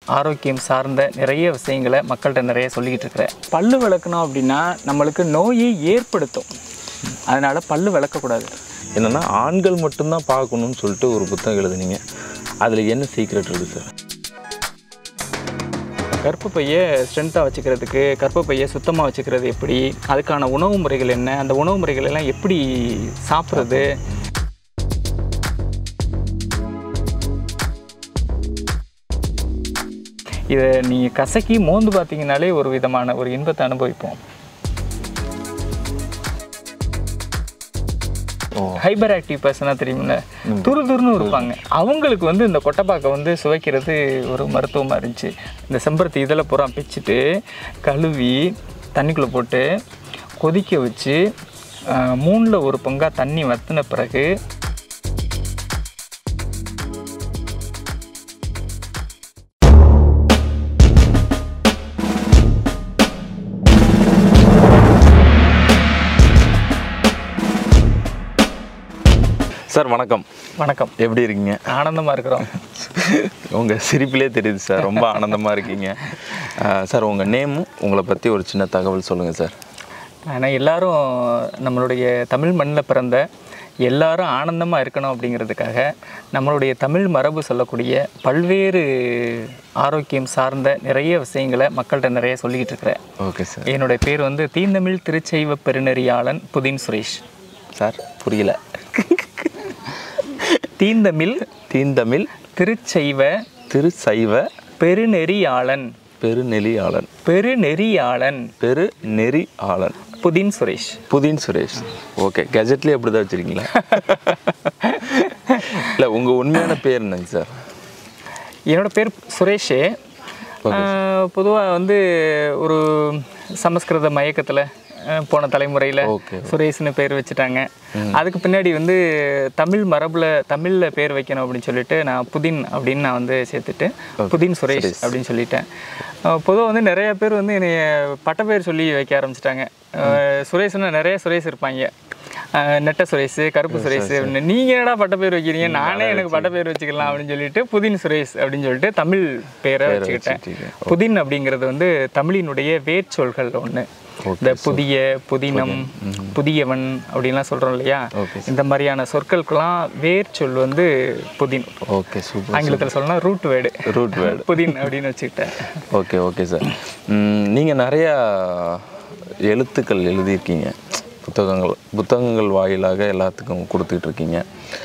ஆரோக்கியம் சார்ந்த நிறைய விஷயங்களை மக்கள்கிட்ட நிறைய சொல்லிக்கிட்டு இருக்கிறேன். பல்லு விளக்கணும் அப்படின்னா நம்மளுக்கு நோயை ஏற்படுத்தும், அதனால் பல்லு விளக்கக்கூடாது. என்னென்னா ஆண்கள் மட்டும்தான் பார்க்கணுன்னு சொல்லிட்டு ஒரு புத்தகம் எழுதுனீங்க, அதில் என்ன சீக்ரெட் இருக்குது சார்? கர்ப்பப்பையை ஸ்ட்ரென்த்தாக வச்சுக்கிறதுக்கு, கர்ப்பப்பையை சுத்தமாக வச்சுக்கிறது எப்படி, அதுக்கான உணவு முறைகள் என்ன, அந்த உணவு முறைகள் எல்லாம் எப்படி சாப்பிட்றது, இதை நீங்கள் கசக்கி மோந்து பார்த்தீங்கன்னாலே ஒரு விதமான ஒரு இன்பத்தை அனுபவிப்போம். ஹைப்பர் ஆக்டிவ் பர்சனாக தெரியுமில்ல, துருதுருன்னு இருப்பாங்க, அவங்களுக்கு வந்து இந்த கொட்டைப்பாக்கை வந்து சுவைக்கிறது ஒரு மருத்துவமாக இருந்துச்சு. இந்த செம்பருத்தி இதில் பூரா பிச்சுட்டு கழுவி தண்ணிக்குள்ளே போட்டு கொதிக்க வச்சு 3ல் 1 பங்காக தண்ணி வற்றின பிறகு சார் வணக்கம். வணக்கம். எப்படி இருக்கீங்க? ஆனந்தமாக இருக்கிறோம். உங்கள் சிரிப்பிலே தெரியுது சார், ரொம்ப ஆனந்தமாக இருக்கீங்க. சார் உங்கள் நேமும் உங்களை பற்றி ஒரு சின்ன தகவல் சொல்லுங்கள் சார். ஆனால் எல்லோரும் நம்மளுடைய தமிழ் மண்ணில் பிறந்த எல்லாரும் ஆனந்தமாக இருக்கணும் அப்படிங்கிறதுக்காக நம்மளுடைய தமிழ் மரபு சொல்லக்கூடிய பல்வேறு ஆரோக்கியம் சார்ந்த நிறைய விஷயங்களை மக்கள்கிட்ட நிறைய சொல்லிக்கிட்டு இருக்கிறேன். Okay sir. என்னுடைய பேர் வந்து தீந்தமிழ் திருச்செய்வ பெருநெறியாளன் புதின் சுரேஷ். சார் புரியல. தீந்தமிழ் திருச்செய்வ பெருநெறியாளன் புதின் சுரேஷ். ஓகே, கெஜெட்லேயே அப்படி தான் வச்சுருக்கீங்களா? இல்லை, உங்கள் உண்மையான பேர் என்னங்க சார்? என்னோட பேர் சுரேஷே. பொதுவாக வந்து ஒரு சமஸ்கிருத மயக்கத்தில் போன தலைமுறையில் சுரேஷ்னு பேர் வச்சுட்டாங்க. அதுக்கு பின்னாடி வந்து தமிழ் மரபில் தமிழில் பேர் வைக்கணும் அப்படின்னு சொல்லிட்டு நான் புதின் அப்படின்னு நான் வந்து சேர்த்துட்டு புதின் சுரேஷ் அப்படின்னு சொல்லிட்டேன். பொதுவாக வந்து நிறைய பேர் வந்து என்னைய பட்டப்பேர் சொல்லி வைக்க ஆரம்பிச்சிட்டாங்க. சுரேஷ்னா நிறைய சுரேஷ் இருப்பாங்க, நெட்ட சுரேஷ், கருப்பு சுரேஷ் அப்படின்னு. நீங்கள் என்னடா பட்டப்பேர் வைக்கிறீங்க, நானே எனக்கு பட்டப்பேர் வச்சுக்கலாம் அப்படின்னு சொல்லிட்டு புதின் சுரேஷ் அப்படின்னு சொல்லிட்டு தமிழ் பேரை வச்சுக்கிட்டேன். புதின் அப்படிங்கிறது வந்து தமிழினுடைய வேர்ச்சொல்கள் ஒன்று. இந்த புதிய, புதினம், புதியவன் அப்படின்லாம் சொல்கிறோம் இல்லையா, இந்த மாதிரியான சொற்களுக்கெல்லாம் வேர் சொல் வந்து புதின். Okay, super. ஆங்கிலத்தில் சொல்லலாம் ரூட் வேர்டு புதின் அப்படின்னு வச்சுக்கிட்டேன். Okay sir. நீங்கள் நிறையா எழுத்துக்கள் எழுதியிருக்கீங்க, புத்தகங்கள் வாயிலாக எல்லாத்துக்கும் கொடுத்துட்டு இருக்கீங்க.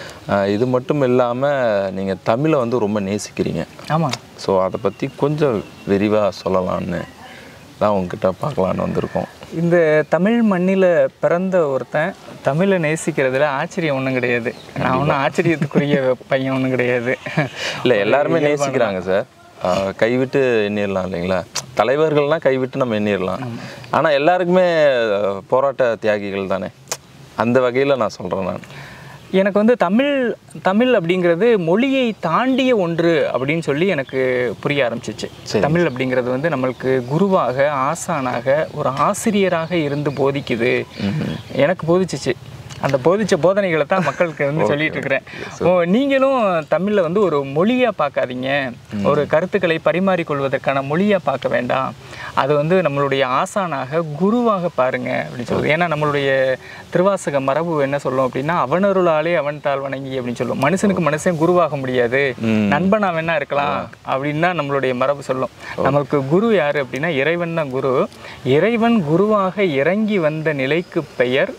இது மட்டும் இல்லாமல் நீங்கள் தமிழை வந்து ரொம்ப நேசிக்கிறீங்க. ஆமாம். ஸோ அதை பற்றி கொஞ்சம் விரிவாக சொல்லலான்னு தான் உங்ககிட்ட பார்க்கலான்னு வந்திருக்கோம். இந்த தமிழ் மண்ணில் பிறந்த ஒருத்தன் தமிழை நேசிக்கிறதுல ஆச்சரியம் ஒன்றும் கிடையாது. நான் ஒன்றும் ஆச்சரியத்துக்குரிய பையன் ஒன்றும் கிடையாது. இல்லை, எல்லாருமே நேசிக்கிறாங்க சார். கைவிட்டு எண்ணிடலாம் இல்லைங்களா, தலைவர்கள்லாம் கைவிட்டு நம்ம எண்ணிடலாம். ஆனால் எல்லாருக்குமே போராட்ட தியாகிகள் தானே, அந்த வகையில் நான் சொல்கிறேன். நான் எனக்கு வந்து தமிழ் அப்படிங்கிறது மொழியை தாண்டிய ஒன்று அப்படின்னு சொல்லி எனக்கு புரிய ஆரம்பிச்சிச்சு. தமிழ் அப்படிங்கிறது வந்து நம்மளுக்கு குருவாக, ஆசானாக, ஒரு ஆசிரியராக இருந்து போதிக்குது. எனக்கு போதிச்சிச்சு. அந்த போதிச்ச போதனைகளை தான் மக்களுக்கு வந்து சொல்லிட்டு இருக்கிறேன். நீங்களும் தமிழில் வந்து ஒரு மொழியாக பார்க்காதீங்க, ஒரு கருத்துக்களை பரிமாறிக்கொள்வதற்கான மொழியாக பார்க்க வேண்டாம், அது வந்து நம்மளுடைய ஆசானாக, குருவாக பாருங்க அப்படின்னு சொல்லுது. ஏன்னா நம்மளுடைய திருவாசக மரபு என்ன சொல்லும் அப்படின்னா, அவனருளாலே அவன் தாழ் வணங்கி அப்படின்னு சொல்லுவோம். மனுஷனுக்கு மனுஷன் குருவாக முடியாது, நண்பனா வேணா இருக்கலாம் அப்படின்னு தான் நம்மளுடைய மரபு சொல்லும். நம்மளுக்கு குரு யாரு அப்படின்னா இறைவன் தான் குரு. இறைவன் குருவாக இறங்கி வந்த நிலைக்கு பெயர்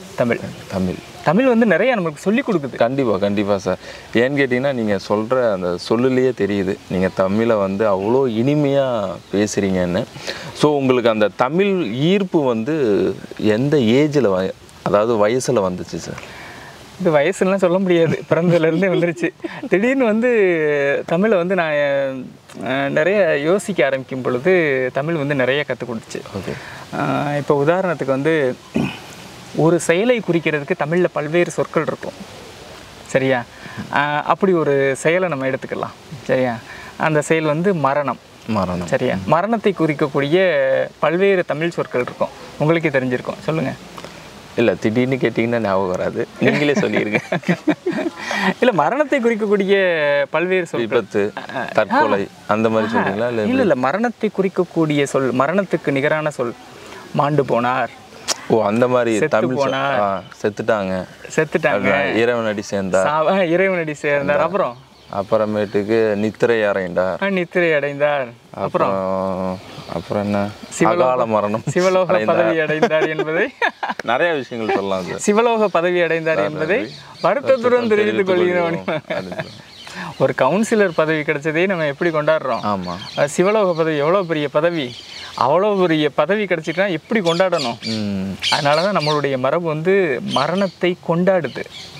தமிழ் வந்து நிறைய நமக்கு சொல்லிக் கொடுக்குது. கண்டிப்பாக சார். ஏன்னு கேட்டிங்கன்னா, நீங்கள் சொல்கிற அந்த சொல்லுலேயே தெரியுது நீங்கள் தமிழை வந்து அவ்வளோ இனிமையாக பேசுகிறீங்கன்னு. ஸோ உங்களுக்கு அந்த தமிழ் ஈர்ப்பு வந்து எந்த ஏஜில், அதாவது வயசில் வந்துச்சு சார்? இது வயசுலாம் சொல்ல முடியாது, பிறந்ததுலேருந்தே வந்துருச்சு. திடீர்னு வந்து தமிழை வந்து நான் நிறைய யோசிக்க ஆரம்பிக்கும் பொழுது தமிழ் வந்து நிறைய கற்றுக் கொடுத்துச்சு. இப்போ உதாரணத்துக்கு வந்து ஒரு செயலை குறிக்கிறதுக்கு தமிழில் பல்வேறு சொற்கள் இருக்கும், சரியா? அப்படி ஒரு செயலை நம்ம எடுத்துக்கலாம், சரியா? அந்த செயல் வந்து மரணம், சரியா? மரணத்தை குறிக்கக்கூடிய பல்வேறு தமிழ் சொற்கள் இருக்கும், உங்களுக்கே தெரிஞ்சிருக்கும். சொல்லுங்கள். இல்லை, திடீர்னு கேட்டிங்கன்னா ஞாபகம் வராது, நீங்களே சொல்லியிருங்க. இல்லை, மரணத்தை குறிக்கக்கூடிய பல்வேறு சொல், விபத்து, தற்கொலை அந்த மாதிரி சொல்றீங்களா? இல்லை, மரணத்தை குறிக்கக்கூடிய சொல், மரணத்துக்கு நிகரான சொல். மாண்டு போனார். ஓ, அந்த மாதிரி தமிழ் செத்துட்டாங்க, இறைவனடி சேர்ந்தார், இறைவனடி சேர்ந்தார். அப்புறமேட்டுக்கு நித்திரை அடைந்தார். அப்புறம் என்ன, அகால மரணம், சிவலோக பதவி அடைந்தார் என்பதை நிறைய விஷயங்கள் சொல்லலாம். சிவலோக பதவி அடைந்தார் என்பதை வருத்தத்துடன் தெரிவித்துக் கொள்கிறோம். ஒரு கவுன்சிலர் பதவி கிடைச்சதே நம்ம எப்படி கொண்டாடுறோம்? ஆமா, சிவலோக பதவி எவ்வளவு பெரிய பதவி, அவ்வளோ பெரிய பதவி கிடைச்சிட்டா எப்படி கொண்டாடணும்? அதனால தான் நம்மளுடைய மரபு வந்து மரணத்தை கொண்டாடுது.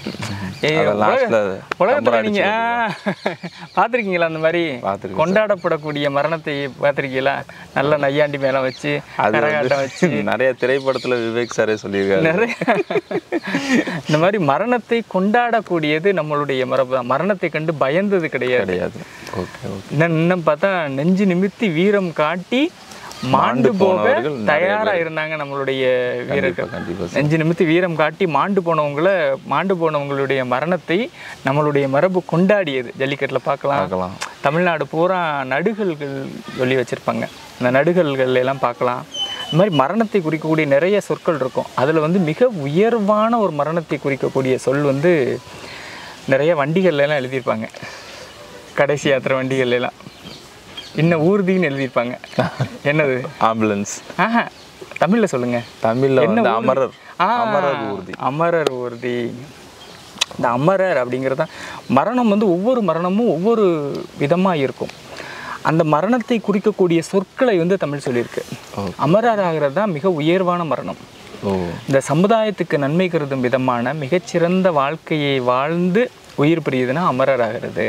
உலகத்துல நீங்க பார்த்துருக்கீங்களா அந்த மாதிரி கொண்டாடப்படக்கூடிய மரணத்தை பார்த்துருக்கீங்களா? நல்ல நையாண்டி மேல வச்சு, கரகாட்டம் வச்சு, நிறைய திரைப்படத்துல விவேக் சாரே சொல்லியிருக்காரு. நிறைய இந்த மாதிரி மரணத்தை கொண்டாடக்கூடியது நம்மளுடைய மரபு தான். மரணத்தை கண்டு பயந்தது கிடையாது. இன்னும் பார்த்தா நெஞ்சு நிமித்தி வீரம் காட்டி மாண்டு போக தயாரா இருந்தாங்க நம்மளுடைய வீரர்கள். நெஞ்சு நிமித்தி வீரம் காட்டி மாண்டு போனவங்களுடைய மரணத்தை நம்மளுடைய மரபு கொண்டாடியது. ஜல்லிக்கட்டுல பார்க்கலாம். தமிழ்நாடு பூரா நடுகல்கள் சொல்லி வச்சிருப்பாங்க. அந்த நடுகல்கள் எல்லாம் பார்க்கலாம். இந்த மாதிரி மரணத்தை குறிக்கக்கூடிய நிறைய சொற்கள் இருக்கும். அதுல வந்து மிக உயர்வான ஒரு மரணத்தை குறிக்கக்கூடிய சொல் வந்து நிறைய வண்டிகள்ல எல்லாம் எழுதியிருப்பாங்க. கடைசி யாத்திரை வண்டிகள் எல்லாம் இன்னும் ஊர்தின்னு எழுதியிருப்பாங்க. என்னது? ஆம்புலன்ஸ். தமிழ்ல சொல்லுங்க. தமிழ்ல வந்து அமரர். அமரர் ஊர்தி. இந்த அமரர் அப்படிங்கிறது மரணம் வந்து ஒவ்வொரு மரணமும் ஒவ்வொரு விதமா இருக்கும். அந்த மரணத்தை குறிக்கக்கூடிய சொற்களை வந்து தமிழ் சொல்லியிருக்கு. அமரர் ஆகிறது தான் மிக உயர்வான மரணம். இந்த சமுதாயத்துக்கு நன்மை கருதும் விதமான மிகச்சிறந்த வாழ்க்கையை வாழ்ந்து உயிர் பிரியுதுன்னா அமரர் ஆகிறது.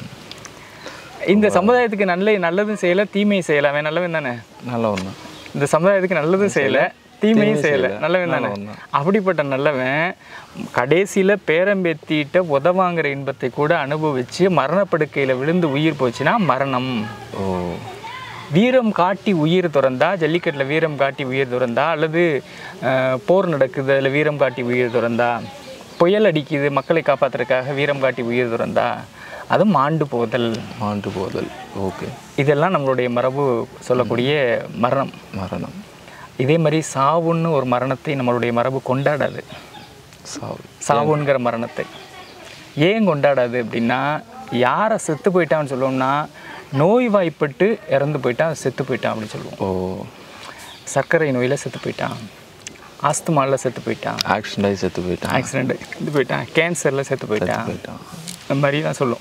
இந்த சமுதாயத்துக்கு நல்லதும் செய்யல, தீமையும் செய்யல, அவன் நல்லவன் தானே? நல்லவன். இந்த சமுதாயத்துக்கு நல்லதும் செய்யல, தீமையும் செய்யல, நல்லவன் தானே? அப்படிப்பட்ட நல்லவன் கடைசியில பேரம்பேத்திட்ட உதவாங்கிற இன்பத்தை கூட அனுபவிச்சு மரணப்படுக்கையில விழுந்து உயிர் போச்சுன்னா மரணம். வீரம் காட்டி உயிர் துறந்தா, ஜல்லிக்கட்டுல வீரம் காட்டி உயிர் துறந்தா, அல்லது போர் நடக்குது அதில் வீரம் காட்டி உயிர் துறந்தா, புயல் அடிக்குது மக்களை காப்பாத்துறதுக்காக வீரம் காட்டி உயிர் துறந்தா, அது மாண்டு போதல். ஓகே, இதெல்லாம் நம்மளுடைய மரபு சொல்லக்கூடிய மரணம். இதே மாதிரி சாவுன்னு ஒரு மரணத்தை நம்மளுடைய மரபு கொண்டாடாது. சாவுங்கிற மரணத்தை ஏன் கொண்டாடாது அப்படின்னா, யாரை செத்து போயிட்டான்னு சொல்லுவோம்னா, நோய்வாய்ப்பட்டு இறந்து போயிட்டான், செத்து போயிட்டான் அப்படின்னு சொல்லுவோம். சர்க்கரை நோயில் செத்து போயிட்டான், ஆஸ்துமாவில் செத்து போயிட்டான், ஆக்சிடென்ட் செத்து போயிட்டான், கேன்சரில் செத்து போயிட்டான், இந்த மாதிரி தான் சொல்லும்.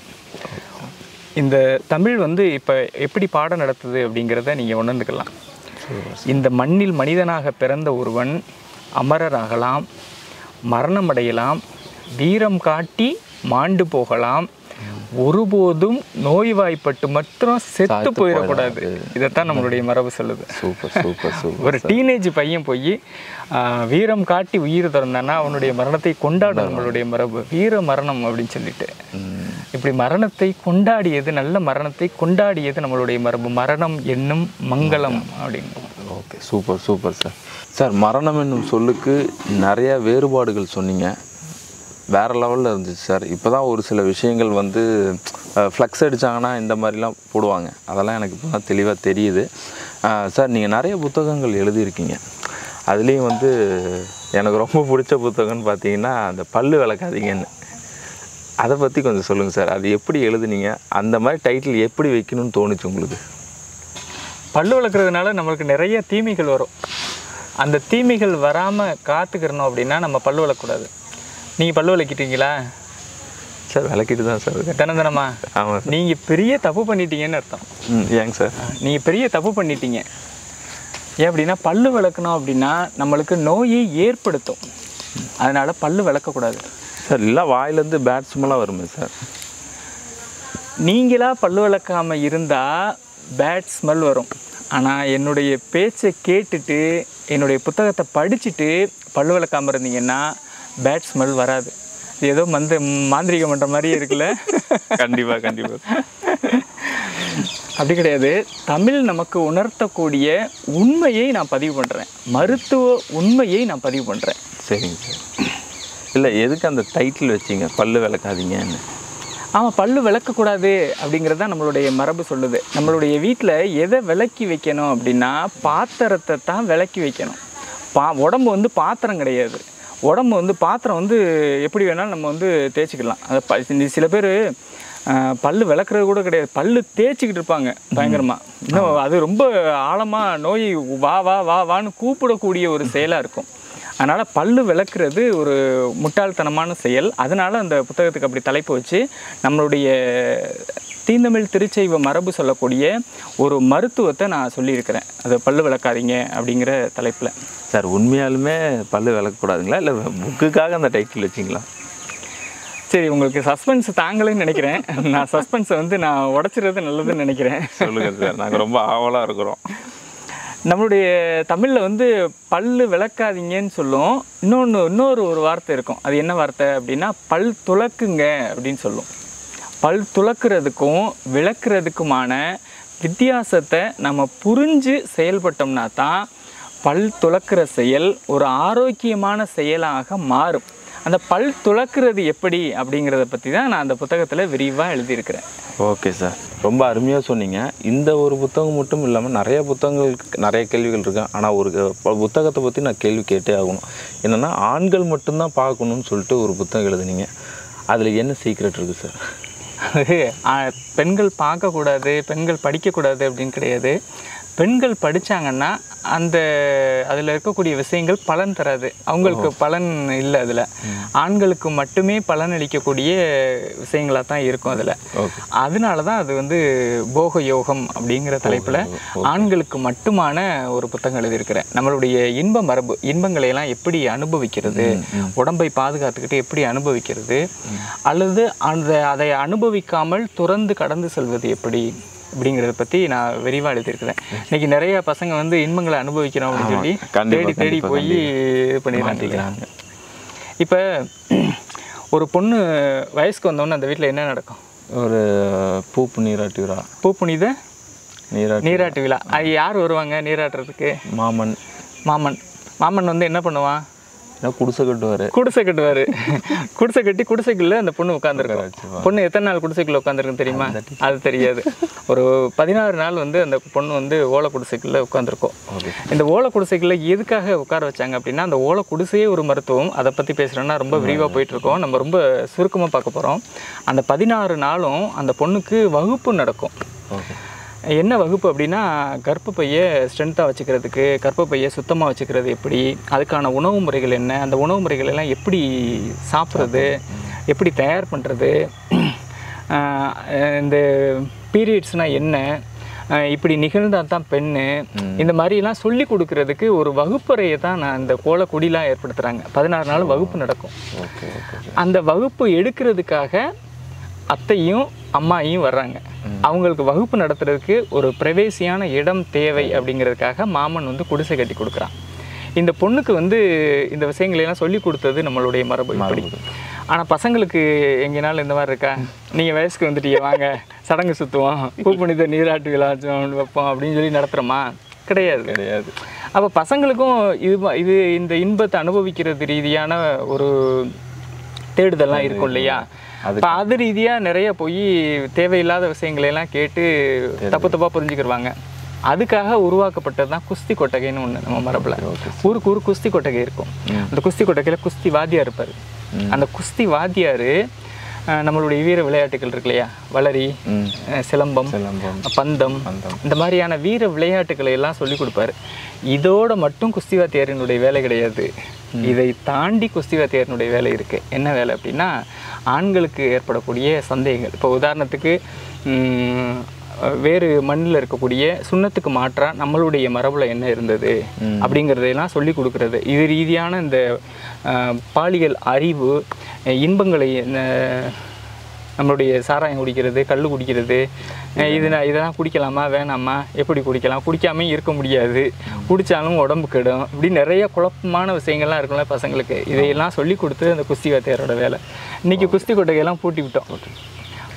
இந்த தமிழ் வந்து இப்போ எப்படி பாடம் நடத்துது அப்படிங்கிறத நீங்கள் உணர்ந்துக்கலாம். இந்த மண்ணில் மனிதனாக பிறந்த ஒருவன் அமரராகலாம், மரணமடையலாம், வீரம் காட்டி மாண்டு போகலாம், ஒருபோதும் நோய்வாய்ப்பட்டு மட்டும் செத்து போயிடக்கூடாது. இதைத்தான் நம்மளுடைய மரபு சொல்லுது. ஒரு டீனேஜ் பையன் போய் வீரம் காட்டி உயிர் திறந்தானா அவனுடைய மரணத்தை கொண்டாடும் நம்மளுடைய மரபு. வீர மரணம் அப்படின்னு சொல்லிட்டு இப்படி மரணத்தை கொண்டாடியது, நல்ல மரணத்தை கொண்டாடியது நம்மளுடைய மரபு. மரணம் என்னும் மங்களம் அப்படின்னு. Okay, super sir. மரணம் என்னும் சொல்லுக்கு நிறைய வேறுபாடுகள் சொன்னீங்க. வேறு லெவலில் இருந்துச்சு சார். இப்போ தான் ஒரு சில விஷயங்கள் வந்து ஃப்ளக்ஸ் அடித்தாங்கன்னா இந்த மாதிரிலாம் போடுவாங்க. அதெல்லாம் எனக்கு இப்போ தான் தெளிவாக தெரியுது. சார், நீங்கள் நிறைய புத்தகங்கள் எழுதியிருக்கீங்க. அதுலேயும் வந்து எனக்கு ரொம்ப பிடிச்ச புத்தகம்னு பார்த்தீங்கன்னா அந்த பல்லு விளக்காதீங்கன்னு. அதை பற்றி கொஞ்சம் சொல்லுங்கள் சார். அது எப்படி எழுதுனீங்க? அந்த மாதிரி டைட்டில் எப்படி வைக்கணும்னு தோணுச்சு உங்களுக்கு? பல்லு விளக்குறதுனால நம்மளுக்கு நிறைய தீமைகள் வரும். அந்த தீமைகள் வராமல் காத்துக்கிறணும் அப்படின்னா நம்ம பல்லு விளக்கக்கூடாது. நீங்கள் பல்லு விளக்கிட்டீங்களா? சார், விளக்கிட்டு தான் சார் தினமா. ஆமாம். நீங்கள் பெரிய தப்பு பண்ணிட்டீங்கன்னு அர்த்தம். ஏங்க சார்? நீங்கள் பெரிய தப்பு பண்ணிட்டீங்க. ஏன் அப்படின்னா, பல்லு விளக்கணும் அப்படின்னா நம்மளுக்கு நோயை ஏற்படுத்தும். அதனால் பல்லு விளக்கக்கூடாது சார். இல்லை, வாயிலேருந்து பேட் ஸ்மெல்லாம் வருமே சார். நீங்களாக பல்லு விளக்காமல் இருந்தால் பேட் ஸ்மெல் வரும். ஆனால் என்னுடைய பேச்சை கேட்டுட்டு என்னுடைய புத்தகத்தை படிச்சுட்டு பல்லு விளக்காமல் இருந்தீங்கன்னா பேட் ஸ்மெல் வராது. இது ஏதோ மாந்திரிகம் பண்ணுற மாதிரியே இருக்குல்ல? கண்டிப்பாக அப்படி கிடையாது. தமிழ் நமக்கு உணர்த்தக்கூடிய உண்மையை நான் பதிவு பண்ணுறேன். மருத்துவ உண்மையை நான் பதிவு பண்ணுறேன். சரிங்க சார். இல்லை எதுக்கு அந்த டைட்டில் வச்சிங்க பல்லு விளக்காதீங்கன்னு? ஆமாம், பல்லு விளக்கக்கூடாது அப்படிங்கிறது தான் நம்மளுடைய மரபு சொல்லுது. நம்மளுடைய வீட்டில் எதை விளக்கி வைக்கணும் அப்படின்னா பாத்திரத்தை தான் விளக்கி வைக்கணும். உடம்பு வந்து பாத்திரம் கிடையாது. உடம்பு வந்து பாத்திரம் வந்து எப்படி வேணாலும் நம்ம வந்து தேய்ச்சிக்கலாம். அதை சில பேர் பல்லு விளக்குறது கூட கிடையாது, பல்லு தேய்ச்சிக்கிட்டு இருப்பாங்க பயங்கரமாக. இன்னும் அது ரொம்ப ஆழமாக நோய் வா வா வா வான்னு கூப்பிடக்கூடிய ஒரு செயலாக இருக்கும். அதனால் பல்லு விளக்குறது ஒரு முட்டாள்தனமான செயல். அதனால் அந்த புத்தகத்துக்கு அப்படி தலைப்பு வச்சு நம்மளுடைய தீந்தமிழ் திருச்சைவ மரபு சொல்லக்கூடிய ஒரு மருத்துவத்தை நான் சொல்லியிருக்கிறேன். அது பல்லு விளக்காதீங்க அப்படிங்கிற தலைப்பில். சார் உண்மையாலுமே பல்லு விளக்கக்கூடாதுங்களா இல்லை புக்குக்காக அந்த டைட்டில் வச்சிங்களா? சரி, உங்களுக்கு சஸ்பென்ஸ் தாங்களேன்னு நினைக்கிறேன். நான் சஸ்பென்ஸை வந்து நான் உடச்சிறது நல்லதுன்னு நினைக்கிறேன். சொல்லுங்கள் சார், நாங்கள் ரொம்ப ஆவலாக இருக்கிறோம். நம்மளுடைய தமிழில் வந்து பல்லு விளக்காதீங்கன்னு சொல்லும். இன்னொரு வார்த்தை இருக்கும். அது என்ன வார்த்தை அப்படின்னா பல் துலக்குங்க அப்படின்னு சொல்லும். பல் துலக்கிறதுக்கும் விளக்குறதுக்குமான வித்தியாசத்தை நம்ம புரிஞ்சு செயல்பட்டோம்னா தான் பல் துலக்கிற செயல் ஒரு ஆரோக்கியமான செயலாக மாறும். அந்த பல் துலக்கிறது எப்படி அப்படிங்கிறத பற்றி தான் நான் அந்த புத்தகத்தில் விரிவாக எழுதியிருக்கிறேன். ஓகே சார், ரொம்ப அருமையாக சொன்னீங்க. இந்த ஒரு புத்தகம் மட்டும் இல்லாமல் நிறைய புத்தகங்களுக்கு நிறைய கேள்விகள் இருக்கு. ஆனால் ஒரு புத்தகத்தை பற்றி நான் கேள்வி கேட்டே ஆகணும். என்னென்னா ஆண்கள் மட்டும்தான் பார்க்கணுன்னு சொல்லிட்டு ஒரு புத்தகம் எழுதுனீங்க. அதில் என்ன சீக்ரெட் இருக்குது சார்? அது பெண்கள் பார்க்கக்கூடாது, பெண்கள் படிக்கக்கூடாது அப்படின்னு கிடையாது. பெண்கள் படித்தாங்கன்னா அதில் இருக்கக்கூடிய விஷயங்கள் பலன் தராது, அவங்களுக்கு பலன் இல்லை. அதில் ஆண்களுக்கு மட்டுமே பலன் அளிக்கக்கூடிய விஷயங்களாக தான் இருக்கும் அதில். அதனால தான் அது வந்து போக யோகம் அப்படிங்கிற தலைப்பில் ஆண்களுக்கு மட்டுமான ஒரு புத்தகம் எழுதியிருக்கிறேன். நம்மளுடைய இன்ப மரபு, இன்பங்களையெல்லாம் எப்படி அனுபவிக்கிறது, உடம்பை பாதுகாத்துக்கிட்டு எப்படி அனுபவிக்கிறது, அல்லது அதை அனுபவிக்காமல் துறந்து கடந்து செல்வது எப்படி அப்படிங்கிறத பற்றி நான் விரிவாக எழுதியிருக்கிறேன். இன்றைக்கி நிறைய பசங்க வந்து இன்பங்களை அனுபவிக்கிறோம் அப்படின்னு சொல்லி தேடி போய் இது பண்ணி மாட்டிக்கிறாங்க. இப்போ ஒரு பொண்ணு வயசுக்கு வந்தோன்னே அந்த வீட்டில் என்ன நடக்கும்? ஒரு பூப்பு நீராட்டு விழா. பூப்புனித நீராட்டு விழா. அது யார் வருவாங்க நீராட்டுறதுக்கு? மாமன் வந்து என்ன பண்ணுவான்? குடிசை கட்டுவார். குடிசை கட்டி குடிசைக்குள்ளே அந்த பொண்ணு உட்காந்துருக்காரு. பொண்ணு எத்தனை நாள் குடிசைக்குள்ளே உட்காந்துருக்குன்னு தெரியுமா? அது தெரியாது. ஒரு 16 நாள் வந்து அந்த பொண்ணு வந்து ஓலை குடிசைக்குள்ளே உட்காந்துருக்கோம். இந்த ஓலை குடிசைக்குள்ளே எதுக்காக உட்கார வச்சாங்க அப்படின்னா, அந்த ஓலை குடிசையே ஒரு மருத்துவம். அதை பற்றி பேசுகிறோன்னா ரொம்ப விரிவாக போயிட்டுருக்கோம். நம்ம ரொம்ப சுருக்கமாக பார்க்க போகிறோம். அந்த 16 நாளும் அந்த பொண்ணுக்கு வகுப்பு நடக்கும். என்ன வகுப்பு அப்படின்னா, கர்ப்பப்பையை ஸ்ட்ரென்த்தாக வச்சுக்கிறதுக்கு, கர்ப்பப்பையை சுத்தமாக வச்சுக்கிறது எப்படி, அதுக்கான உணவு முறைகள் என்ன, அந்த உணவு முறைகள் எல்லாம் எப்படி சாப்பிட்றது, எப்படி தயார் பண்ணுறது, இந்த பீரியட்ஸ்னால் என்ன, இப்படி நிகழ்ந்தால் தான் பெண்ணு, இந்த மாதிரிலாம் சொல்லி கொடுக்கறதுக்கு ஒரு வகுப்பறையை தான் நான் இந்த கோலக்குடிலாம் ஏற்படுத்துகிறாங்க. 16 நாள் வகுப்பு நடக்கும். அந்த வகுப்பு எடுக்கிறதுக்காக அத்தையும் அம்மாயும் வர்றாங்க. அவங்களுக்கு வகுப்பு நடத்துறதுக்கு ஒரு பிரவேசியான இடம் தேவை அப்படிங்கிறதுக்காக மாமன் வந்து குடிசை கட்டி கொடுக்குறான். இந்த பொண்ணுக்கு வந்து இந்த விஷயங்களெல்லாம் சொல்லி கொடுத்தது நம்மளுடைய மரபு இப்படி. ஆனால் பசங்களுக்கு எங்கேனாலும் இந்த மாதிரி இருக்கா, நீங்கள் வயசுக்கு வந்துட்டீங்க வாங்க சடங்கு சுற்றுவோம், பூப்புனித நீராட்டு விழாச்சும் வைப்போம் அப்படின்னு சொல்லி நடத்துகிறோமா? கிடையாது. அப்போ பசங்களுக்கும் இது இந்த இன்பத்தை அனுபவிக்கிறது ரீதியான ஒரு தேடுதல்லாம் இருக்கும் இல்லையா? இப்போ அது ரீதியாக நிறைய போய் தேவையில்லாத விஷயங்களெல்லாம் கேட்டு தப்பாக புரிஞ்சுக்கிடுவாங்க. அதுக்காக உருவாக்கப்பட்டது தான் குஸ்தி கொட்டகைன்னு ஒன்று நம்ம மரபில். ஊருக்கு ஊர் குஸ்தி கொட்டகை இருக்கும். அந்த குஸ்தி கொட்டகையில் குஸ்தி வாத்தியார் இருப்பார். அந்த குஸ்தி வாத்தியார் நம்மளுடைய வீர விளையாட்டுகள் இருக்கு இல்லையா, வளரி, சிலம்பம், பந்தம், இந்த மாதிரியான வீர விளையாட்டுகளை எல்லாம் சொல்லி கொடுப்பாரு. இதோட மட்டும் குஸ்தி வாத்தியாரினுடைய வேலை கிடையாது. இதை தாண்டி குஸ்தி வாத்தியாரினுடைய வேலை இருக்குது. என்ன வேலை அப்படின்னா, ஆண்களுக்கு ஏற்படக்கூடிய சந்தேகங்கள். இப்போ உதாரணத்துக்கு வேறு மண்ணில் இருக்கக்கூடிய சுண்ணத்துக்கு மாற்றாக நம்மளுடைய மரபில் என்ன இருந்தது அப்படிங்கிறதையெல்லாம் சொல்லி கொடுக்குறது. இது ரீதியான இந்த பாலியல் அறிவு, இன்பங்களை நம்மளுடைய சாராயம் குடிக்கிறது, கல் குடிக்கிறது, இதெல்லாம் குடிக்கலாமா வேணாமா, எப்படி குடிக்கலாம், குடிக்காமல் இருக்க முடியாது, குடித்தாலும் உடம்பு கெடும், இப்படி நிறைய குழப்பமான விஷயங்கள்லாம் இருக்கும்ல பசங்களுக்கு. இதையெல்லாம் சொல்லி கொடுத்து அந்த குஸ்தி வாத்தியாரோட வேலை. இன்றைக்கி குஸ்தி கொட்டகையெல்லாம் பூட்டி விட்டோம்.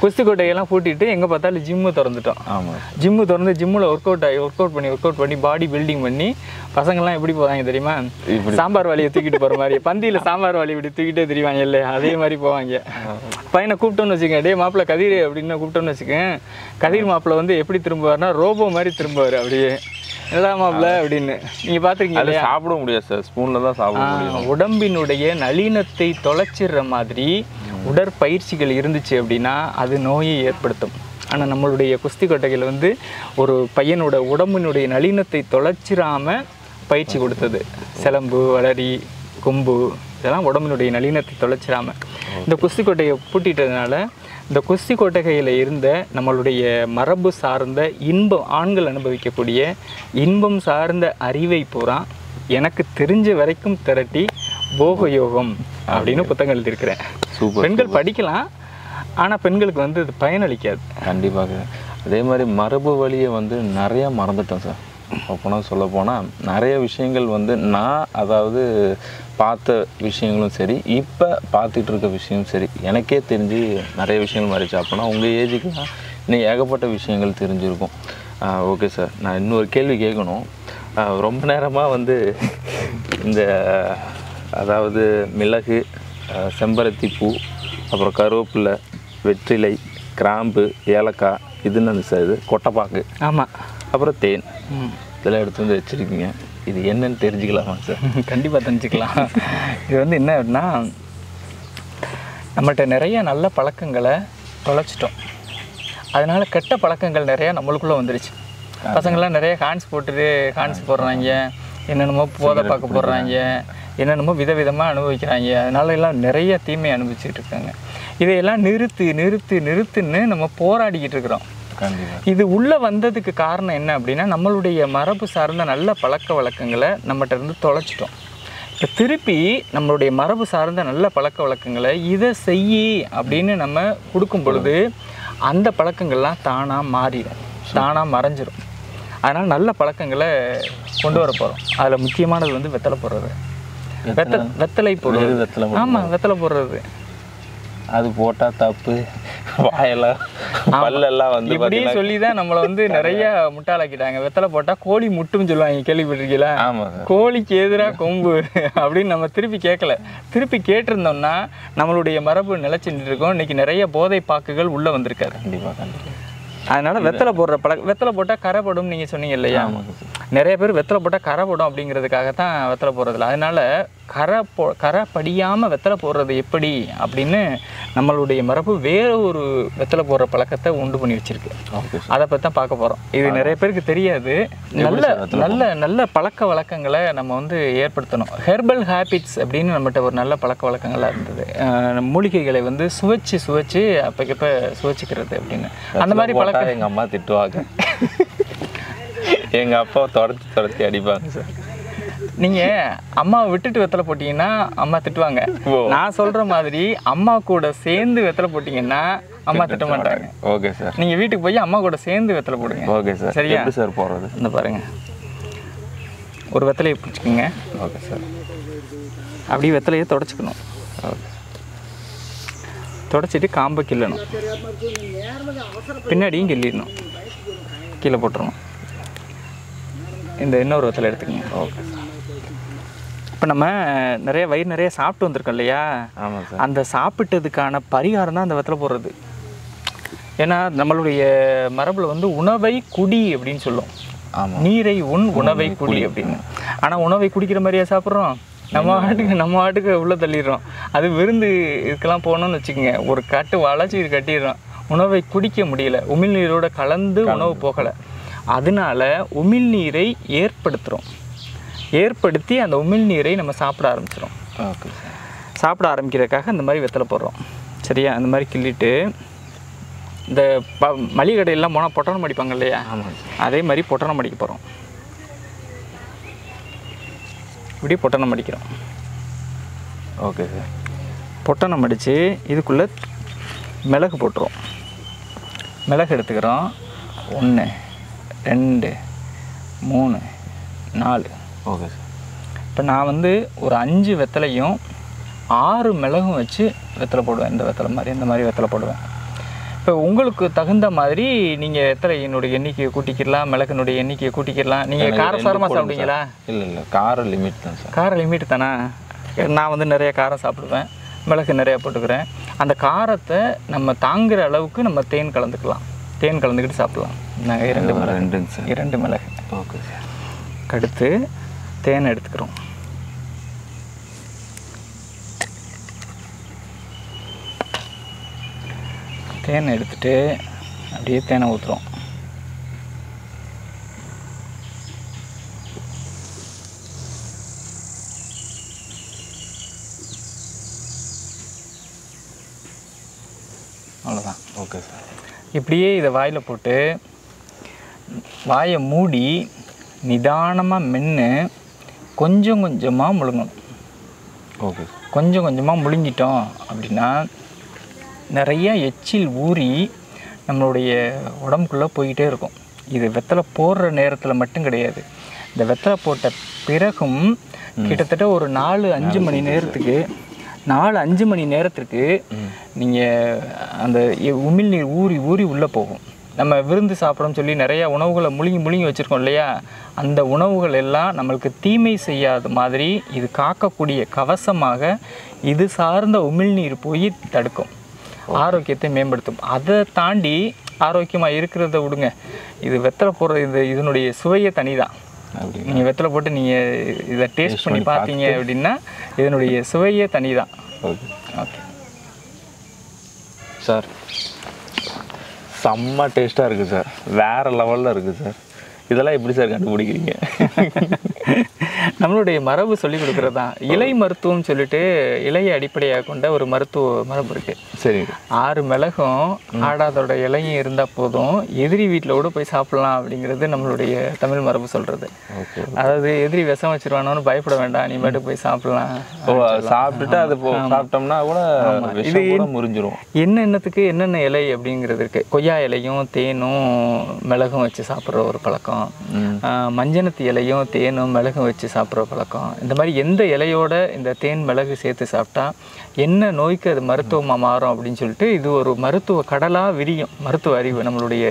குஸ்தி கொட்டையெல்லாம் பூட்டிட்டு எங்கே பார்த்தாலும் ஜிம்மு திறந்துட்டோம். ஆமாம். ஜிம்மு திறந்து ஜிம்மில் ஒர்க் அவுட் பண்ணி பாடி பில்டிங் பண்ணி பசங்கள்லாம் எப்படி போவாங்க தெரியுமா? சாம்பார் வாளியை தூக்கிட்டு போகிற மாதிரி, பந்தியில் சாம்பார் வாளி இப்படி தூக்கிட்டே தெரிவாங்க இல்லையா, அதே மாதிரி போவாங்க. பையனை கூப்பிட்டோன்னு வச்சுக்கேன், டே மாப்பிள்ள கதிர் அப்படின்னு கூப்பிட்டோன்னு வச்சுக்கேன், கதிர் மாப்பிள்ள வந்து எப்படி திரும்புவார்னா ரோபோ மாதிரி திரும்புவார். அப்படியே என்னடா மாப்பிள்ள அப்படின்னு நீங்கள் பார்த்துருக்கீங்க இல்லையா? சாப்பிட முடியாது சார், ஸ்பூனில் தான் சாப்பிட முடியும். உடம்பினுடைய நளினத்தை தொலைச்சிடுற மாதிரி உடற்பயிற்சிகள் இருந்துச்சு அப்படின்னா அது நோயை ஏற்படுத்தும். ஆனால் நம்மளுடைய குஸ்தி கொட்டைகள் வந்து ஒரு பையனோட உடம்பினுடைய நளினத்தை தொலைச்சிடாமல் பயிற்சி கொடுத்தது. சிலம்பு, வளரி, கொம்பு இதெல்லாம் உடம்பினுடைய நளினத்தை தொலைச்சிடாமல் இந்த குஸ்தி கொட்டையை பூட்டிட்டதுனால இந்த குஸ்தி கொட்டகையில் இருந்த நம்மளுடைய மரபு சார்ந்த இன்பம், ஆண்கள் அனுபவிக்கக்கூடிய இன்பம் சார்ந்த அறிவை பூரா எனக்கு தெரிஞ்ச வரைக்கும் திரட்டி போக யோகம் அப்படின்னு புத்தகம் எழுதியிருக்கிறேன். பெண்கள் படிக்கலாம், ஆனால் பெண்களுக்கு வந்து அது பயனளிக்காது. கண்டிப்பாக. அதே மாதிரி மரபு வழியை வந்து நிறையா மறந்துட்டேன் சார். அப்போனால் சொல்லப்போனால் நிறைய விஷயங்கள் வந்து நான் அதாவது பார்த்த விஷயங்களும் சரி, இப்போ பார்த்துட்டு இருக்க விஷயமும் சரி, எனக்கே தெரிஞ்சு நிறைய விஷயங்கள் மாறிச்சு. அப்போனா உங்கள் ஏஜுக்குலாம் இன்னும் ஏகப்பட்ட விஷயங்கள் தெரிஞ்சிருக்கும். ஓகே சார், நான் இன்னொரு கேள்வி கேட்கணும். ரொம்ப நேரமாக வந்து இந்த அதாவது மிளகு, செம்பருத்தி பூ, அப்புறம் கருவேப்பிலை, வெற்றிலை, கிராம்பு, ஏலக்காய், இதுன்னு அந்த சார் இது கொட்டைப்பாக்கு, ஆமாம், அப்புறம் தேன், இதெல்லாம் எடுத்து வந்து வச்சுருக்கீங்க. இது என்னன்னு தெரிஞ்சுக்கலாமா சார்? கண்டிப்பாக தெரிஞ்சுக்கலாம். இது வந்து என்ன அப்படின்னா, நம்மள்கிட்ட நிறைய நல்ல பழக்கங்களை தொலைச்சிட்டோம். அதனால் கெட்ட பழக்கங்கள் நிறையா நம்மளுக்குள்ளே வந்துடுச்சு. பசங்கள்லாம் நிறைய ஹான்ஸ் போடுறாங்க, என்னென்னமோ போதை பார்க்க போடுறாங்க, என்னென்னமோ விதவிதமாக அனுபவிக்கிறாங்க. அதனால எல்லாம் நிறைய தீமையை அனுபவிச்சுட்டு இருக்காங்க. இதையெல்லாம் நிறுத்துன்னு நம்ம போராடிக்கிட்டு இருக்கிறோம். இது உள்ளே வந்ததுக்கு காரணம் என்ன அப்படின்னா, நம்மளுடைய மரபு சார்ந்த நல்ல பழக்க வழக்கங்களை நம்மகிட்ட இருந்து தொலைச்சிட்டோம். இப்போ திருப்பி நம்மளுடைய மரபு சார்ந்த நல்ல பழக்க வழக்கங்களை இதை செய்யி அப்படின்னு நம்ம கொடுக்கும் பொழுது அந்த பழக்கங்கள்லாம் தானாக மாறிடும், தானாக மறைஞ்சிடும். அதனால் நல்ல பழக்கங்களை கொண்டு வர போகிறோம். அதில் முக்கியமானது வந்து வெத்தலை போடுறது. வெத்தலை போடுறது. ஆமாம், வெத்தலை போடுறது. அது போட்டால் தப்பு, வாயெல்லாம் பல்லெல்லாம் வந்து இப்படி சொல்லி தான் நம்மளை வந்து நிறைய முட்டாளாக்கிட்டாங்க. வெத்தலை போட்டால் கோழி முட்டுன்னு சொல்லுவாங்க, கேள்விப்பட்டிருக்கீங்களா? ஆமாம். கோழிக்கு எதிராக கொம்பு அப்படின்னு நம்ம திருப்பி கேட்கல. திருப்பி கேட்டிருந்தோம்னா நம்மளுடைய மரபு நிலைச்சிட்டு இருக்கோம். இன்னைக்கு நிறைய போதை பாக்குகள் உள்ளே வந்திருக்காரு. கண்டிப்பாக. அதனால் வெத்தலை போடுற வெத்தலை போட்டால் கரைப்படும் நீங்கள் சொன்னீங்க இல்லையா? நிறைய பேர் வெத்தலை போட்டால் கரைப்படும் அப்படிங்கிறதுக்காக தான் வெத்தலை போடுறதில்ல. அதனால் கரை படியாமல் வெத்தலை போடுறது எப்படி அப்படின்னு நம்மளுடைய மரபு வேறு ஒரு வெத்தலை போடுற பழக்கத்தை உண்டு பண்ணி வச்சுருக்கு. அதை பற்றி தான் பார்க்க போகிறோம். இது நிறைய பேருக்கு தெரியாது. நல்ல பழக்க வழக்கங்களை நம்ம வந்து ஏற்படுத்தணும். ஹெர்பல் ஹேபிட்ஸ் அப்படின்னு நம்மகிட்ட ஒரு நல்ல பழக்க வழக்கங்களாக இருந்தது. மூலிகைகளை வந்து சுவைச்சு அப்பக்கப்போ சுவைச்சிக்கிறது அப்படின்னு. அந்த மாதிரி பழக்கம் எங்கள் அம்மா திட்டுவாங்க, எங்கள் அப்பா தொடர்ச்சி அடிப்பாங்க சார். நீங்கள் அம்மாவை விட்டுட்டு வெத்தலை போட்டிங்கன்னா அம்மா திட்டுவாங்க. நான் சொல்கிற மாதிரி அம்மா கூட சேர்ந்து வெத்தலை போட்டிங்கன்னா அம்மா திட்ட மாட்டாங்க. Okay sir. நீங்கள் வீட்டுக்கு போய் அம்மா கூட சேர்ந்து வெத்தலை போடுங்க. Okay sir. சரியா? எப்படி சார் போடுறது? இந்த பாருங்கள், ஒரு வெத்தலையை பிடிச்சிக்கோங்க. Okay sir. அப்படியே வெத்தலையை தொடச்சிக்கணும். ஓகே. தொடச்சிட்டு காம்பை கிள்ளணும், பின்னாடியும் கிள்ளிடணும், கீழே போட்டுருணும். இந்த இன்னொரு வெத்தலை எடுத்துக்கோங்க. ஓகே. இப்போ நம்ம வயிறு நிறைய சாப்பிட்டு வந்திருக்கோம் இல்லையா? ஆமாம் சார். அந்த சாப்பிட்டதுக்கான பரிகாரம் தான் அந்த வெத்தலை போடுறது. ஏன்னா நம்மளுடைய மரபில் வந்து உணவை குடி அப்படின்னு சொல்லும். நீரை உணவை குடி அப்படின்னு. ஆனால் உணவை குடிக்கிற மாதிரியா சாப்பிட்றோம்? நம்ம வாட்டுக்கு உள்ளே தள்ளிடுறோம். அது விருந்து இதுக்கெல்லாம் போகணும்னு வச்சுக்கோங்க, ஒரு கட்டு வளைச்சி இது கட்டிடுறோம். உணவை குடிக்க முடியல, உமிழ்நீரோட கலந்து உணவு போகலை. அதனால உமிழ்நீரை ஏற்படுத்தி அந்த உமிழ்நீரை நம்ம சாப்பிட ஆரம்பிச்சிடும். ஓகே. சாப்பிட ஆரம்பிக்கிறதுக்காக இந்த மாதிரி வெத்தலை போடுறோம். சரியா? அந்த மாதிரி கிள்ளிட்டு இந்த மளிகை கடையெல்லாம் போனால் பொட்டணம் அடிப்பாங்க இல்லையா? அதே மாதிரி பொட்டணம் அடிக்க போகிறோம். இப்படி பொட்டணம் அடிக்கிறோம். Okay sir. பொட்டணம் அடித்து இதுக்குள்ளே மிளகு போட்டுருவோம். மிளகு எடுத்துக்கிறோம். 1 2 3 4. Okay sir. இப்போ நான் வந்து ஒரு 5 வெத்தலையும் 6 மிளகும் வச்சு வெத்தலை போடுவேன். இந்த மாதிரி வெத்தலை போடுவேன். இப்போ உங்களுக்கு தகுந்த மாதிரி நீங்கள் எத்தனை எண்ணிக்கையை கூட்டிக்கிடலாம், மிளகுனுடைய எண்ணிக்கையை கூட்டிக்கிடலாம். நீங்கள் காரசாரமாக சாப்பிடுவீங்களா? இல்லை கார லிமிட் தான் சார். கார லிமிட் தானே. நான் வந்து நிறைய காரம் சாப்பிடுவேன், மிளகு நிறையா போட்டுக்கிறேன். அந்த காரத்தை நம்ம தாங்குகிற அளவுக்கு நம்ம தேன் கலந்துக்கலாம். தேன் கலந்துக்கிட்டு சாப்பிட்லாம். நாங்கள் 2 மிளகு 2 மிளகு. Okay sir. அடுத்து தேன் எடுத்துக்கிறோம். தேனை எடுத்துட்டு அப்படியே தேனை ஊற்றுறோம். அவ்வளோதான். Okay sir. இப்படியே இதை வாயில் போட்டு வாயை மூடி நிதானமாக மென்று கொஞ்சம் கொஞ்சமாக முழுங்கணும். ஓகே. கொஞ்சம் கொஞ்சமாக முழுங்கிட்டோம் அப்படின்னா நிறைய எச்சில் ஊறி நம்மளுடைய உடம்புக்குள்ளே போய்கிட்டே இருக்கும். இது வெத்தலை போடுற நேரத்தில் மட்டும் கிடையாது, இந்த வெத்தலை போட்ட பிறகும் கிட்டத்தட்ட ஒரு 4-5 மணி நேரத்துக்கு 4-5 மணி நேரத்திற்கு நீங்கள் அந்த உமிழ்நீர் ஊறி ஊறி உள்ளே போகும். நம்ம விருந்து சாப்பிட்றோம்னு சொல்லி நிறையா உணவுகளை முழுங்கி வச்சுருக்கோம் இல்லையா, அந்த உணவுகள் எல்லாம் நம்மளுக்கு தீமை செய்யாத மாதிரி இது காக்கக்கூடிய கவசமாக இது சார்ந்த உமிழ்நீர் போய் தடுக்கும், ஆரோக்கியத்தை மேம்படுத்தும். அதை தாண்டி ஆரோக்கியமாக இருக்கிறத விடுங்க, இது வெத்தலை போடுற இதனுடைய சுவையே தனி தான். நீங்கள் வெத்தலை போட்டு நீங்கள் இதை டேஸ்ட் பண்ணி பார்த்தீங்க அப்படின்னா இதனுடைய சுவையே தனி தான். ஓகே. ஓகே சார், செம்ம டேஸ்ட்டாக இருக்குது சார், வேறு லெவலில் இருக்குது சார். இதெல்லாம் எப்படி சார் கண்டுபிடிக்கிறீங்க? நம்மளுடைய மரபு சொல்லிக் கொடுக்குறது தான். இலை மருத்துவம் சொல்லிட்டு இலையை அடிப்படையாக கொண்ட ஒரு மரபு இருக்குது. சரி. 6 மிளகும் ஆடாதோட இலையும் இருந்தால் போதும், எதிரி வீட்டில் கூட போய் சாப்பிட்லாம் அப்படிங்கிறது நம்மளுடைய தமிழ் மரபு சொல்கிறது. அதாவது எதிரி விஷம் வச்சிருவானோன்னு பயப்பட வேண்டாம், நீ மட்டும் போய் சாப்பிட்லாம். சாப்பிட்டுட்டு அது சாப்பிட்டோம்னா கூட இது முறிஞ்சிரும். என்னென்னத்துக்கு என்னென்ன இலை அப்படிங்கிறது இருக்குது. கொய்யா இலையும் தேனும் மிளகும் வச்சு சாப்பிட்ற ஒரு பழக்கம், மஞ்சனத்து இலையும் தேனும் மிளகும் வச்சு சாப்பிட்ற பழக்கம். இந்த மாதிரி எந்த இலையோட இந்த தேன் மிளகு சேர்த்து சாப்பிட்டா என்ன நோய்க்கு அது மருத்துவமாக மாறும் அப்படின்னு சொல்லிட்டு இது ஒரு மருத்துவ கடலாக விரியும். மருத்துவ அறிவு நம்மளுடைய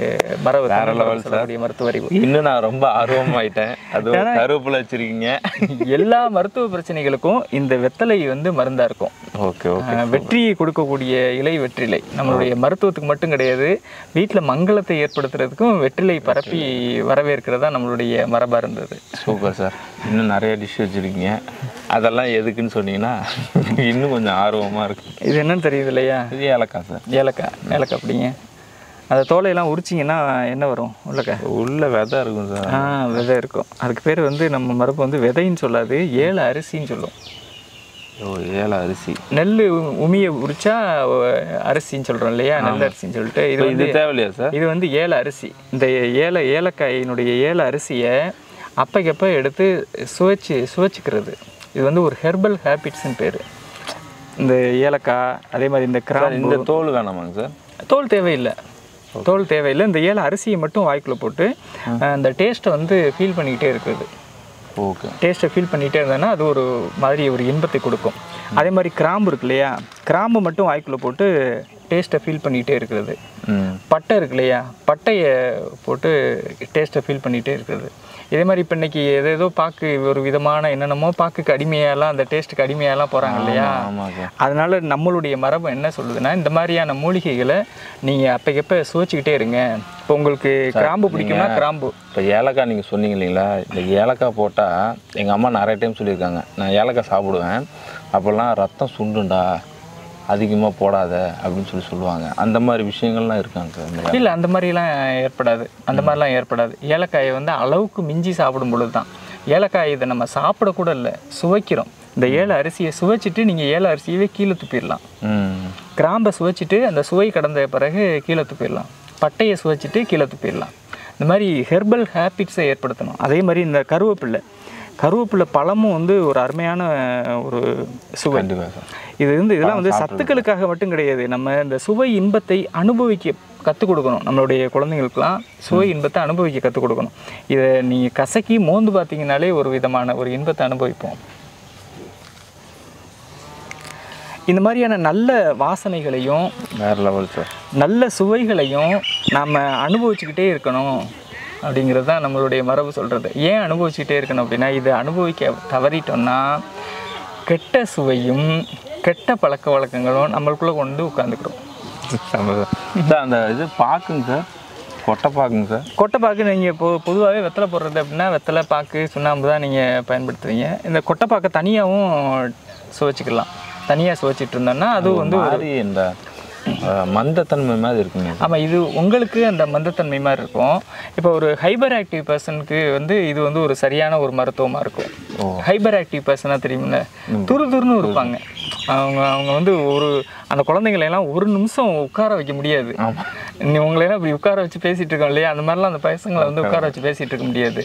மருத்துவ அறிவு. இன்னும் நான் ரொம்ப ஆர்வமாயிட்டேன். அது கருவேப்பிலை வச்சிருக்கீங்க. எல்லா மருத்துவ பிரச்சனைகளுக்கும் இந்த வெத்தலை வந்து மருந்தா இருக்கும். Okay okay. வெற்றியை கொடுக்கக்கூடிய இலை வெற்றிலை நம்மளுடைய மருத்துவத்துக்கு மட்டும் கிடையாது, வீட்டில் மங்களத்தை ஏற்படுத்துறதுக்கும் வெற்றிலை பரப்பி வரவேற்கிறதா நம்மளுடைய மரபாக இருந்தது. Super sir. இன்னும் நிறைய டிஷ் வச்சுருக்கீங்க, அதெல்லாம் எதுக்குன்னு சொன்னீங்கன்னா இன்னும் கொஞ்சம் ஆர்வமாக இருக்குது. இது என்னன்னு தெரியுது இல்லையா? இது ஏலக்காய் சார். ஏலக்காய் அப்படிங்க. அந்த தோலையெல்லாம் உரிச்சிங்கன்னா என்ன வரும்? உள்ள விதை இருக்கும் சார். விதை இருக்கும். அதுக்கு பேர் வந்து நம்ம மரபு வந்து விதைன்னு சொல்லாது, ஏல அரிசின்னு சொல்லும். ஓ, ஏல அரிசி. நெல் உமியை உரிச்சா அரிசின்னு சொல்கிறோம் இல்லையா, நெல் அரிசின்னு சொல்லிட்டு. இது தேவையில்லையா சார்? இது வந்து ஏல அரிசி. இந்த ஏலக்காயினுடைய ஏல அரிசியை அப்பைக்கப்போ எடுத்து சுவைச்சிக்கிறது. இது வந்து ஒரு ஹெர்பல் ஹேபிட்ஸ்ன்னு பேர். இந்த ஏலக்காய் அதே மாதிரி இந்த கிராம்பு. இந்த தோல் வேணாமாங்க சார்? தோல் தேவையில்லை, தோல் தேவையில்லை. இந்த ஏல அரிசியை மட்டும் வாய்க்குள்ளே போட்டு அந்த டேஸ்ட்டை வந்து ஃபீல் பண்ணிக்கிட்டே இருக்குது. ஓகே. டேஸ்ட்டை ஃபீல் பண்ணிகிட்டே இருந்தேன்னா அது ஒரு மாதிரி ஒரு இன்பத்தை கொடுக்கும். அதே மாதிரி கிராம்பு இருக்கு இல்லையா, கிராம்பு மட்டும் வாய்க்குள்ளே போட்டு டேஸ்ட்டை ஃபீல் பண்ணிகிட்டே இருக்கிறது. பட்டை இருக்கு இல்லையா, பட்டையை போட்டு டேஸ்ட்டை ஃபீல் பண்ணிகிட்டே இருக்கிறது. இதே மாதிரி இப்போ இன்றைக்கி ஏதேதோ பாக்கு ஒரு விதமான என்னென்னமோ பாக்குக்கு அடிமையாலாம் அந்த டேஸ்ட்டுக்கு அடிமையாலாம் போகிறாங்க இல்லையா. அதனால் நம்மளுடைய மரபு என்ன சொல்லுதுன்னா, இந்த மாதிரியான மூலிகைகளை நீங்கள் அப்பைக்கப்போ சுவைச்சிக்கிட்டே இருங்க. இப்போ உங்களுக்கு கிராம்பு பிடிக்கும்னா கிராம்பு. இப்போ ஏலக்காய் நீங்கள் சொன்னீங்க இல்லைங்களா, இந்த ஏலக்காய் போட்டால் எங்கள் அம்மா நிறைய டைம் சொல்லியிருக்காங்க, நான் ஏலக்காய் சாப்பிடுவேன் அப்போல்லாம் ரத்தம் சுண்டுண்டா, அதிகமாக போடாத அப்படின்னு சொல்லுவாங்க. அந்த மாதிரி விஷயங்கள்லாம் இருக்காங்க சார்? இல்லை, அந்த மாதிரிலாம் ஏற்படாது. ஏலக்காயை வந்து அளவுக்கு மிஞ்சி சாப்பிடும் பொழுது தான். ஏலக்காய் இதை நம்ம சாப்பிடக்கூட இல்லை, சுவைக்கிறோம். இந்த ஏல அரிசியை சுவைச்சிட்டு நீங்கள் ஏல அரிசியவே கீழே துப்பிடலாம். கிராம்பை சுவைச்சிட்டு அந்த சுவை கடந்த பிறகு கீழே துப்பிடலாம். பட்டையை சுவைச்சிட்டு கீழே துப்பிடலாம். இந்த மாதிரி ஹெர்பல் ஹேபிட்ஸை ஏற்படுத்தணும். அதே மாதிரி இந்த கருவேப்பிலை பழமும் வந்து ஒரு அருமையான ஒரு சுவை. இதெல்லாம் வந்து சத்துக்களுக்காக மட்டும் கிடையாது, நம்ம இந்த சுவை இன்பத்தை அனுபவிக்க கற்றுக் கொடுக்கணும். நம்மளுடைய குழந்தைங்களுக்கெல்லாம் சுவை இன்பத்தை அனுபவிக்க கற்றுக் கொடுக்கணும். இதை நீங்கள் கசக்கி மோந்து பார்த்தீங்கன்னாலே ஒரு விதமான ஒரு இன்பத்தை அனுபவிப்போம். இந்த மாதிரியான நல்ல வாசனைகளையும் வேறு லெவல் சார், நல்ல சுவைகளையும் நாம் அனுபவிச்சுக்கிட்டே இருக்கணும் அப்படிங்கிறது தான் நம்மளுடைய மரபு சொல்கிறது. ஏன் அனுபவிச்சுக்கிட்டே இருக்கணும் அப்படின்னா, இதை அனுபவிக்க தவறிட்டோம்னா கெட்ட சுவையும் கெட்ட பழக்க வழக்கங்களும் நம்மளுக்குள்ளே கொண்டு உட்காந்துக்கிறோம். சார் அந்த இது பாக்குங்க சார், கொட்டைப்பாக்குங்க சார். கொட்டைப்பாக்கு நீங்கள் பொதுவாகவே வெத்தலை போடுறது அப்படின்னா வெத்தலை பாக்கு சுண்ணாம்பு தான் நீங்கள் பயன்படுத்துவீங்க. இந்த கொட்டைப்பாக்கை தனியாகவும் சுவைச்சிக்கலாம். தனியாக சுவைச்சிட்டு இருந்தோம்னா அது வந்து இந்த மந்தத்தன்மை மாதிரி இருக்குங்க. ஆமாம், இது உங்களுக்கு அந்த மந்தத்தன்மை மாதிரி இருக்கும். இப்போ ஒரு ஹைப்பர் ஆக்டிவ் பர்சனுக்கு வந்து இது வந்து ஒரு சரியான ஒரு மருத்துவமாக இருக்கும். ஹைப்பர் ஆக்டிவ் பர்சனாக தெரியுமில்ல, துருதுருன்னு இருப்பாங்க. அவங்க வந்து அந்த குழந்தைங்களெல்லாம் ஒரு நிமிஷம் உட்கார வைக்க முடியாது. உங்களையெல்லாம் இப்படி உட்கார வச்சு பேசிகிட்டு இருக்கோம் இல்லையா, அந்த மாதிரிலாம் அந்த பசங்களை வந்து உட்கார வச்சு பேசிகிட்டு இருக்க முடியாது.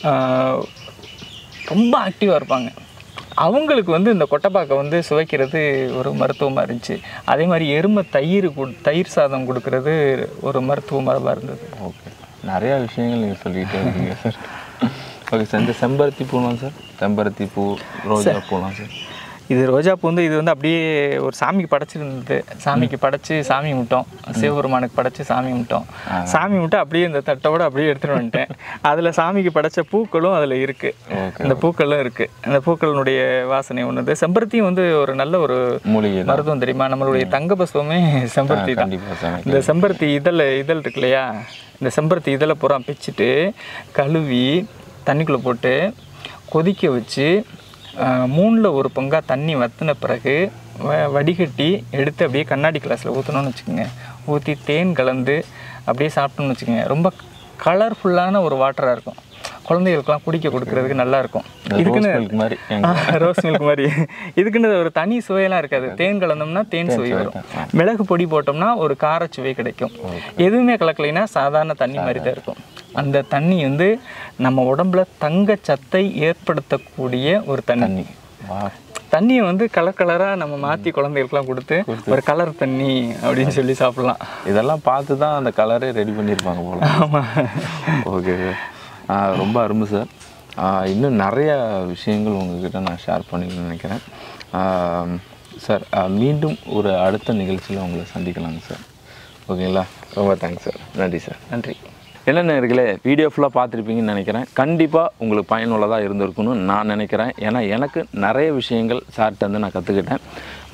ரொம்ப ஆக்டிவாக இருப்பாங்க. அவங்களுக்கு வந்து இந்த கொட்டைப்பாக்கை வந்து சுவைக்கிறது ஒரு மருத்துவமாக இருந்துச்சு. அதே மாதிரி எருமை தயிர் சாதம் கொடுக்கறது ஒரு மருத்துவ மரபாக இருந்தது. ஓகே, நிறையா விஷயங்கள் நீங்கள் சொல்லிகிட்டே இருக்கீங்க சார். ஓகே சார், இந்த செம்பருத்தி பூலாம் சார், செம்பருத்தி பூ, ரோஜா பூலாம் சார். இது ரோஜா பூ வந்து இது வந்து அப்படியே ஒரு சாமிக்கு படைச்சிருந்தது. சாமிக்கு படைச்சி சாமி விட்டோம், சிவபெருமானுக்கு படைச்சி சாமி விட்டோம். சாமி விட்டு அப்படியே இந்த தட்டோடு அப்படியே எடுத்துகிட்டு வந்துட்டேன். அதில் சாமிக்கு படைச்ச பூக்களும் அதில் இருக்குது, அந்த பூக்களும் இருக்குது. அந்த பூக்களினுடைய வாசனை ஒன்று. செம்பருத்தியும் வந்து ஒரு நல்ல ஒரு மூலிகை மருத்துவம் தெரியுமா? நம்மளுடைய தங்க பசுவமே செம்பருத்தி தான். இந்த செம்பருத்தி இதழ் இருக்கு இல்லையா, இந்த செம்பருத்தி இதழை பூரா பிச்சுட்டு கழுவி தண்ணிக்குள்ளே போட்டு கொதிக்க வச்சு 3ல் 1 பங்காக தண்ணி வற்றின பிறகு வடிகட்டி எடுத்து அப்படியே கண்ணாடி கிளாஸில் ஊற்றணும்னு வச்சுக்கோங்க. ஊற்றி தேன் கலந்து அப்படியே சாப்பிட்டோம்னு வச்சுக்கோங்க. ரொம்ப கலர்ஃபுல்லான ஒரு வாட்டராக இருக்கும். குழந்தைகளுக்கெல்லாம் குடிக்க கொடுக்கறதுக்கு நல்லாயிருக்கும். இதுக்குன்னு ரோஸ் மில்க் மாதிரி இதுக்குன்னு ஒரு தனி சுவையெல்லாம் இருக்காது. தேன் கலந்தோம்னா தேன் சுவை வரும். மிளகு பொடி போட்டோம்னா ஒரு காரச்சுவை கிடைக்கும். எதுவுமே கலக்கலைன்னா சாதாரண தண்ணி மாதிரி தான் இருக்கும். அந்த தண்ணி வந்து நம்ம உடம்புல தங்கச்சத்தை ஏற்படுத்தக்கூடிய ஒரு தண்ணி. தண்ணியை வந்து கலராக நம்ம மாற்றி குழந்தைகளுக்குலாம் கொடுத்து ஒரு கலர் தண்ணி அப்படின்னு சொல்லி சாப்பிட்லாம். இதெல்லாம் பார்த்து தான் அந்த கலரே ரெடி பண்ணியிருப்பாங்க போல. ஆமாம். ஓகே சார், ரொம்ப அருமை சார். இன்னும் நிறையா விஷயங்கள் உங்ககிட்ட நான் ஷேர் பண்ணிக்கணும்னு நினைக்கிறேன் சார். மீண்டும் ஒரு அடுத்த நிகழ்ச்சியில் உங்களை சந்திக்கலாங்க சார். ஓகேங்களா? ரொம்ப தேங்க்ஸ் சார். நன்றி சார். நன்றி. என்ன நேயர்களே, வீடியோ ஃபுல்லாக பார்த்துருப்பீங்கன்னு நினைக்கிறேன். கண்டிப்பாக உங்களுக்கு பயனுள்ளதாக இருந்திருக்குன்னு நான் நினைக்கிறேன். ஏன்னா எனக்கு நிறைய விஷயங்கள் சார்கிட்ட வந்து நான் கற்றுக்கிட்டேன்.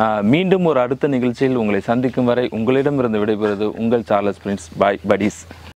மீண்டும் ஒரு அடுத்த நிகழ்ச்சியில் உங்களை சந்திக்கும் வரை உங்களிடமிருந்து விடைபெறுவது உங்கள் சார்லஸ் பிரின்ஸ். பாய் படீஸ்.